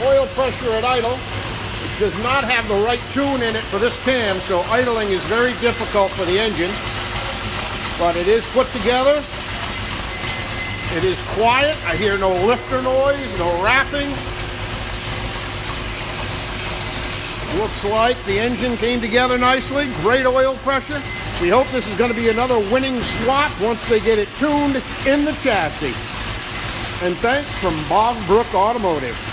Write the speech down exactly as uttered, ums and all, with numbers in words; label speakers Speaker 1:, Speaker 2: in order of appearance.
Speaker 1: oil pressure at idle. It does not have the right tune in it for this cam, so idling is very difficult for the engine. But it is put together. It is quiet. I hear no lifter noise, no rapping. Looks like the engine came together nicely. Great oil pressure. We hope this is going to be another winning swap once they get it tuned in the chassis. And thanks from Bog Brook Automotive.